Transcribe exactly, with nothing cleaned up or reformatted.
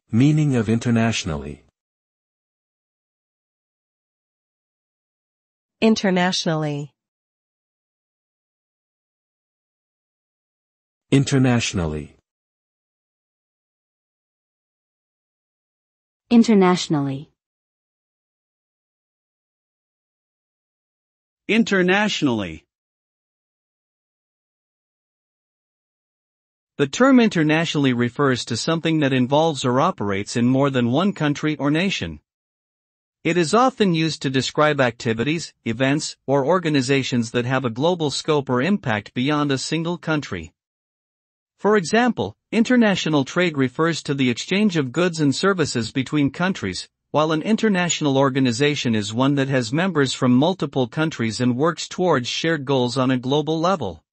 Meaning of internationally. Internationally. Internationally. Internationally. Internationally. The term internationally refers to something that involves or operates in more than one country or nation. It is often used to describe activities, events, or organizations that have a global scope or impact beyond a single country. For example, international trade refers to the exchange of goods and services between countries, while an international organization is one that has members from multiple countries and works towards shared goals on a global level.